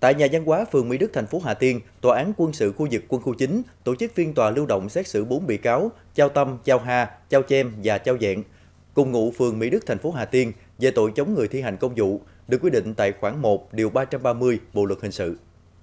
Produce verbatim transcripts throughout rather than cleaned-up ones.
Tại nhà văn hóa phường Mỹ Đức, thành phố Hà Tiên, Tòa án quân sự khu vực quân khu chín tổ chức phiên tòa lưu động xét xử bốn bị cáo Chao Tâm, Chao Ha, Chao Chem và Chao Dẹn, cùng ngụ phường Mỹ Đức, thành phố Hà Tiên về tội chống người thi hành công vụ, được quy định tại khoản một, điều ba trăm ba mươi Bộ luật hình sự.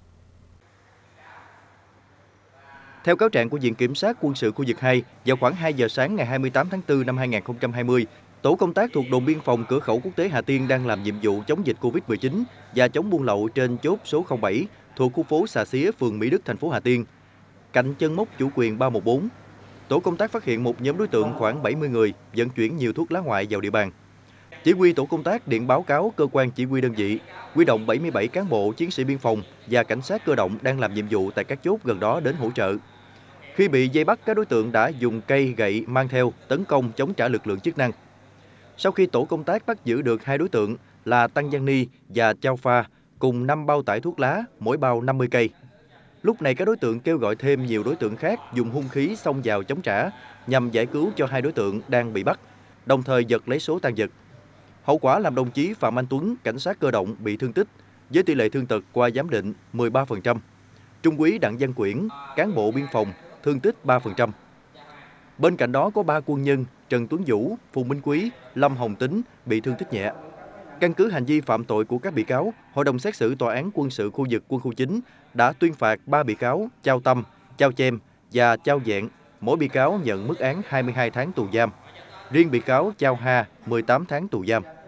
Theo cáo trạng của Viện Kiểm sát quân sự khu vực hai, vào khoảng hai giờ sáng ngày hai mươi tám tháng tư năm hai nghìn không trăm hai mươi, tổ công tác thuộc đồn biên phòng cửa khẩu quốc tế Hà Tiên đang làm nhiệm vụ chống dịch Covid mười chín và chống buôn lậu trên chốt số không bảy thuộc khu phố Xà Xía, phường Mỹ Đức, thành phố Hà Tiên, cạnh chân mốc chủ quyền ba một bốn. Tổ công tác phát hiện một nhóm đối tượng khoảng bảy mươi người vận chuyển nhiều thuốc lá ngoại vào địa bàn. Chỉ huy tổ công tác điện báo cáo cơ quan chỉ huy đơn vị, huy động bảy mươi bảy cán bộ, chiến sĩ biên phòng và cảnh sát cơ động đang làm nhiệm vụ tại các chốt gần đó đến hỗ trợ. Khi bị vây bắt, các đối tượng đã dùng cây, gậy mang theo tấn công chống trả lực lượng chức năng. Sau khi tổ công tác bắt giữ được hai đối tượng là Tăng Giang Ni và Chao Pha cùng năm bao tải thuốc lá, mỗi bao năm mươi cây. Lúc này các đối tượng kêu gọi thêm nhiều đối tượng khác dùng hung khí xông vào chống trả nhằm giải cứu cho hai đối tượng đang bị bắt, đồng thời giật lấy số tang vật. Hậu quả làm đồng chí Phạm Anh Tuấn, cảnh sát cơ động bị thương tích với tỷ lệ thương tật qua giám định mười ba phần trăm. Trung úy Đặng Văn Quyển, cán bộ biên phòng, thương tích ba phần trăm. Bên cạnh đó có ba quân nhân Trần Tuấn Vũ, Phùng Minh Quý, Lâm Hồng Tính bị thương tích nhẹ. Căn cứ hành vi phạm tội của các bị cáo, Hội đồng xét xử Tòa án quân sự khu vực quân khu chín đã tuyên phạt ba bị cáo Chao Tâm, Chao Chem và Chao Dẹn, mỗi bị cáo nhận mức án hai mươi hai tháng tù giam. Riêng bị cáo Chao Ha mười tám tháng tù giam.